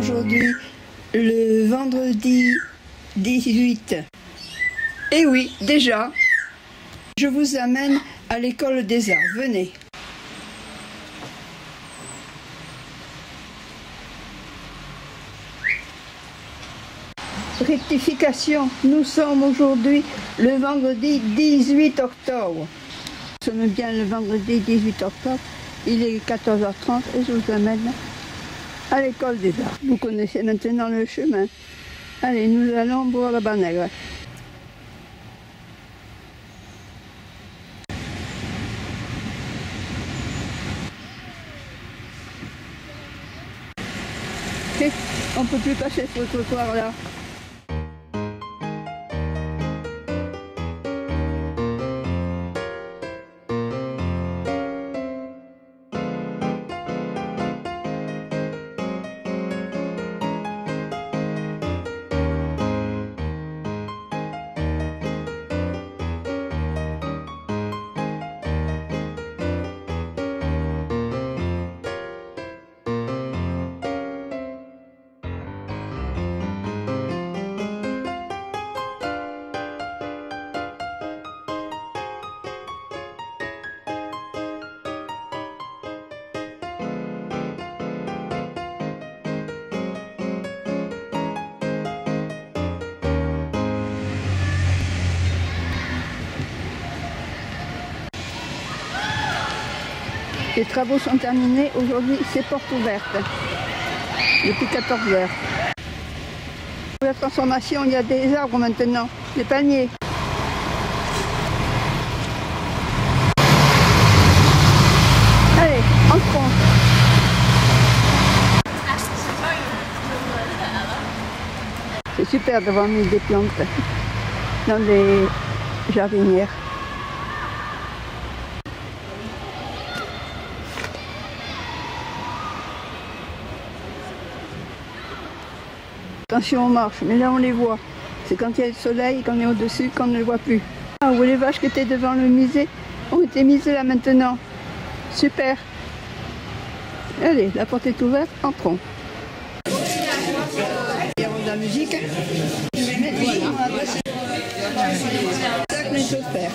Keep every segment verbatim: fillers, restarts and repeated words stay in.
aujourd'hui le vendredi dix-huit. Et oui, déjà, je vous amène à l'école des arts. Venez. Rectification, nous sommes aujourd'hui le vendredi dix-huit octobre. Nous sommes bien le vendredi dix-huit octobre, il est quatorze heures trente et je vous amène à l'école des arts. Vous connaissez maintenant le chemin. Allez, nous allons boire la banègre. Okay. On ne peut plus passer sur le trottoir là. Les travaux sont terminés. Aujourd'hui, c'est porte ouverte. Depuis quatorze heures. Pour la transformation, il y a des arbres maintenant, des palmiers. Allez, entrons. C'est super d'avoir mis des plantes dans des jardinières. Attention aux marches, mais là on les voit. C'est quand il y a le soleil, quand on est au-dessus, qu'on ne les voit plus. Ah, où les vaches qui étaient devant le musée ont été mises là maintenant. Super. Allez, la porte est ouverte, entrons. Il y a de la musique. Je vais mettre ici mon adresse. C'est ça que les choses faire.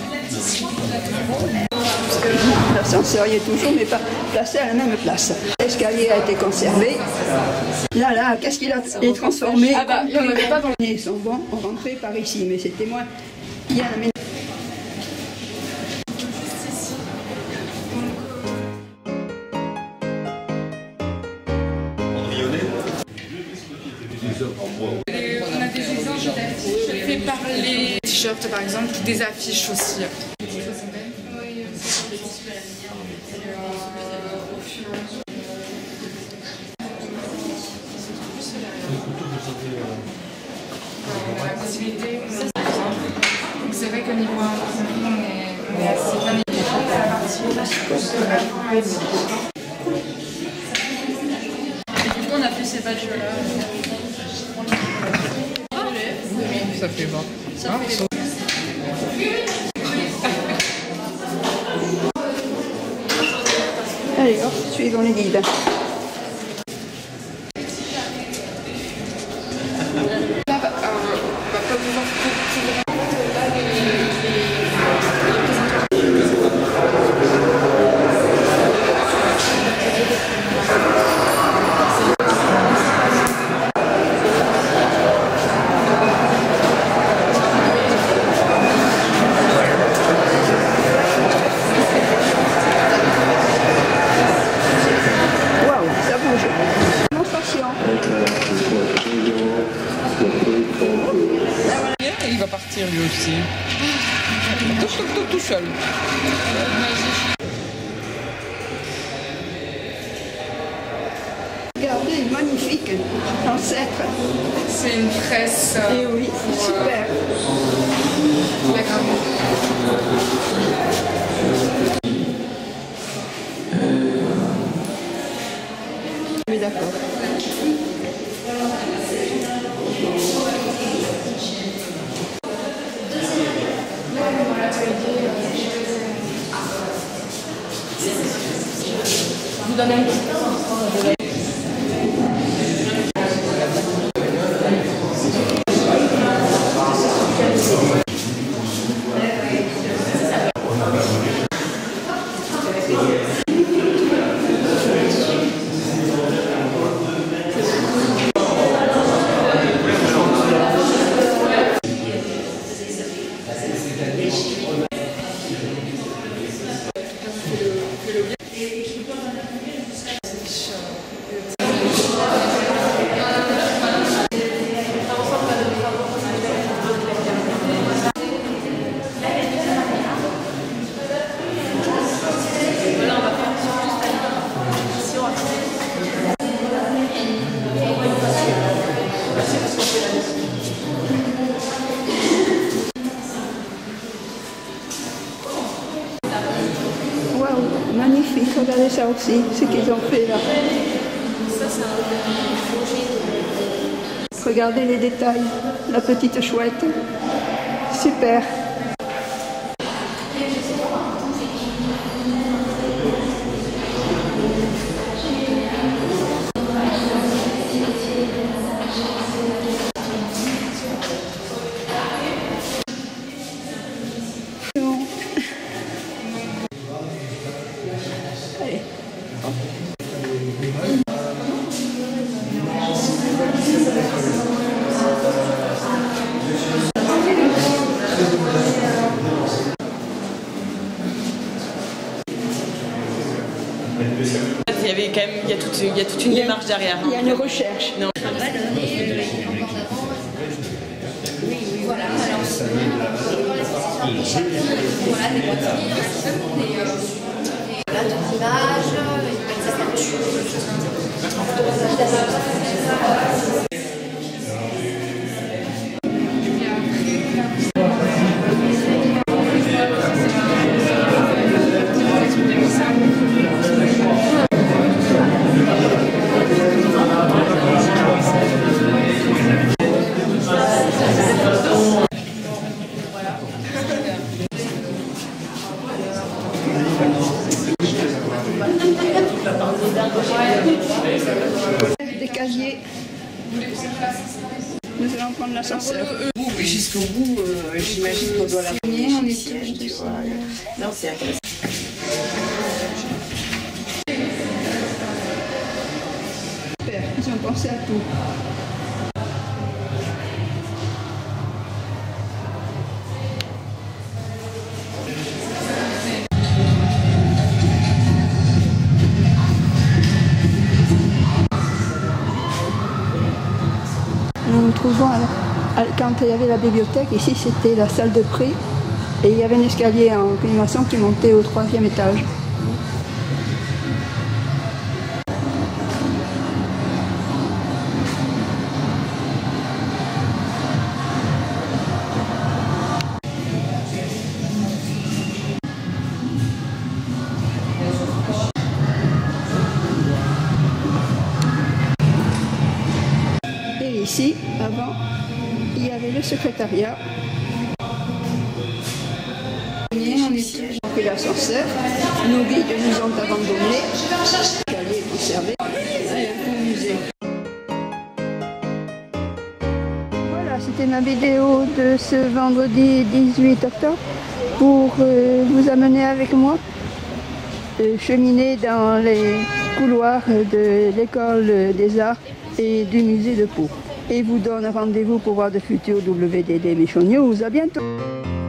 L'ascenseur y est toujours, mais pas placé à la même place. L'escalier a été conservé. Là, là, qu'est-ce qu'il a été transformé? Ah bah, il n'y en avait pas dans le... Ils sont bons, on rentrait par ici, mais c'était moins... Il y a la maison. On a des exemples faits par les t-shirts par exemple, des affiches aussi. On a la possibilité, donc c'est vrai qu'au niveau informatique, on est, on est assez bien équipé à la partie. Et du coup, on a fait ces badges-là. Ça fait bon. Ça fait les... Allez, hop, suivons les guides. Il va partir lui aussi. Tout, tout, tout, tout seul. Regardez, magnifique, ancêtre. C'est une presse. Et oui, c'est super. La gravure. Oui, d'accord. Je vous donne un petit peu. Waouh, magnifique, regardez ça aussi, ce qu'ils ont fait là. Regardez les détails, la petite chouette, super. Allez. Il y avait quand même, il y a toute, il y a toute une démarche derrière. Il y a une recherche. Non. Voilà, alors voilà, des boîtiers, des voilà, des images, des statues, des choses comme ça. Des casiers. Nous allons prendre l'ascenseur. Jusqu'au bout, euh, j'imagine qu'on doit la On est siège. Non, c'est intéressant. Super, ils ont pensé à tout. Nous nous trouvons à, à, quand il y avait la bibliothèque, ici c'était la salle de prix et il y avait un escalier en colimaçon qui montait au troisième étage. Et ici, avant, il y avait le secrétariat. On a pris l'ascenseur, nos guides nous ont abandonnés, l'escalier est conservé, et un beau musée. Voilà, c'était ma vidéo de ce vendredi dix-huit octobre pour euh, vous amener avec moi, euh, cheminer dans les couloirs de l'école des arts et du musée de Pau. Et vous donne rendez-vous pour voir de futurs W D D Méchant News. À bientôt.